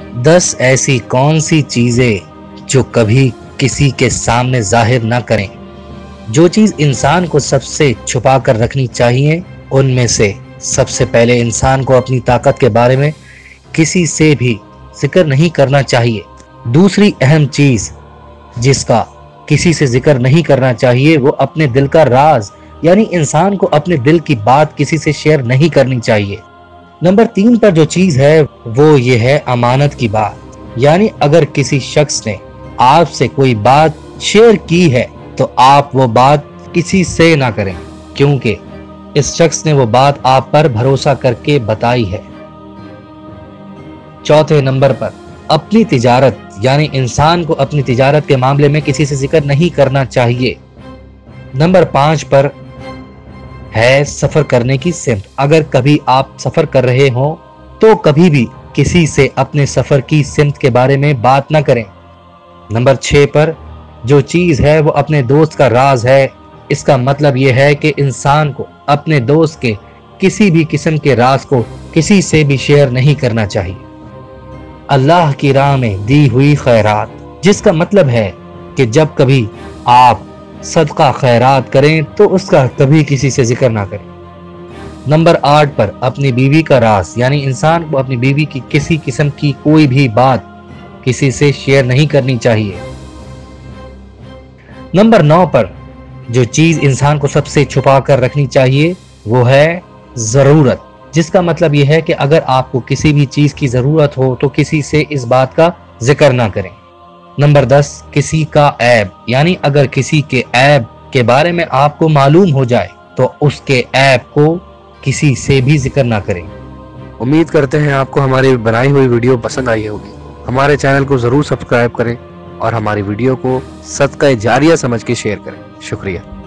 10 ऐसी कौन सी चीजें जो कभी किसी के सामने जाहिर ना करें। जो चीज इंसान को सबसे छुपा कर रखनी चाहिए, उनमें से सबसे पहले इंसान को अपनी ताकत के बारे में किसी से भी जिक्र नहीं करना चाहिए। दूसरी अहम चीज जिसका किसी से जिक्र नहीं करना चाहिए वो अपने दिल का राज, यानी इंसान को अपने दिल की बात किसी से शेयर नहीं करनी चाहिए। नंबर 3 पर जो चीज है वो ये है अमानत की बात, यानी अगर किसी शख्स ने आपसे कोई बात शेयर की है तो आप वो बात किसी से ना करें, क्योंकि इस शख्स ने वो बात आप पर भरोसा करके बताई है। चौथे नंबर पर अपनी तिजारत, यानी इंसान को अपनी तिजारत के मामले में किसी से जिक्र नहीं करना चाहिए। नंबर 5 पर है सफर करने की सिमत। अगर कभी आप सफर कर रहे हो तो कभी भी किसी से अपने सफर की सिमत के बारे में बात ना करें। नंबर 6 पर जो चीज है वो अपने दोस्त का राज है। इसका मतलब यह है कि इंसान को अपने दोस्त के किसी भी किस्म के राज को किसी से भी शेयर नहीं करना चाहिए। अल्लाह की राह में दी हुई खैरात, जिसका मतलब है कि जब कभी आप सदका खैरात करें तो उसका कभी किसी से जिक्र ना करें। नंबर 8 पर अपनी बीवी का राज, यानी इंसान को अपनी बीवी की किसी किस्म की कोई भी बात किसी से शेयर नहीं करनी चाहिए। नंबर 9 पर जो चीज इंसान को सबसे छुपा कर रखनी चाहिए वो है जरूरत, जिसका मतलब यह है कि अगर आपको किसी भी चीज की जरूरत हो तो किसी से इस बात का जिक्र ना करें। नंबर 10 किसी का ऐब, यानी अगर किसी के ऐब के बारे में आपको मालूम हो जाए तो उसके ऐब को किसी से भी जिक्र ना करें। उम्मीद करते हैं आपको हमारी बनाई हुई वीडियो पसंद आई होगी। हमारे चैनल को जरूर सब्सक्राइब करें और हमारी वीडियो को सदका जारिया समझ के शेयर करें। शुक्रिया।